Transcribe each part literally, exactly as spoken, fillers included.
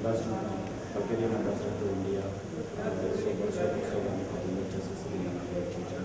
ambassador, Bulgarian ambassador to India. Uh, so much so so many congratulations in the future.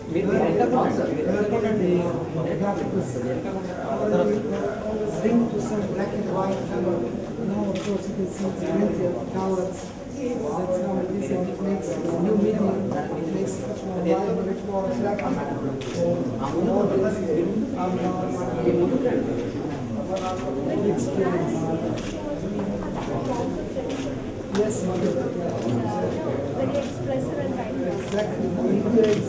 Linked to some black and white color. Now, of course, you can see it's plenty of colors. That's how it is, and it makes new medium, it makes it much more vibrant, much more attractive. So, all this is our experience. Yes, very expressive and vibrant. exactly. India is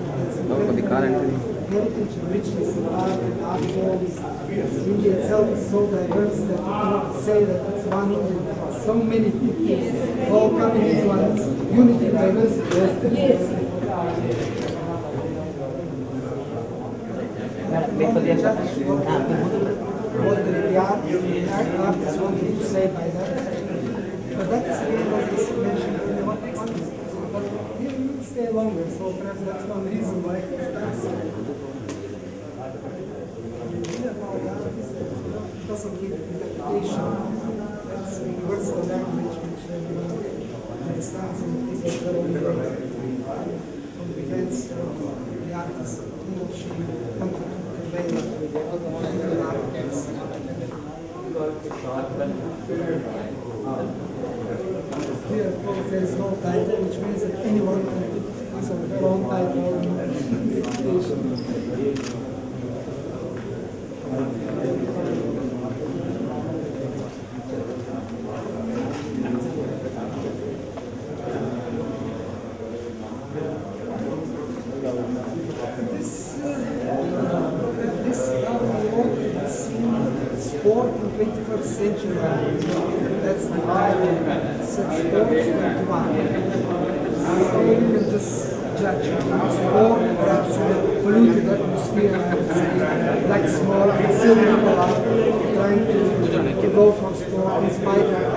heritage and richness in art and art forms. India itself is so diverse that you cannot say that it's one India. There are so many people all coming into one. It's unity and diversity. Yes. What the, the art, the art artists want to say by that. But that is again, as I mentioned earlier, what makes it. But you stay longer, so perhaps that's one reason why because of the interpretation, that's a universal language which everyone understands, and this is very important from the events of the artist English country to convey the artists. Here, of course, there is no title, which means that anyone can use their own title or interpretation. twenty-first century, that's the Bible, sets sports twenty-one. So you can just judge sport, perhaps in a polluted atmosphere, I would say, like smoke, silver people are trying to, to go for sport in spite of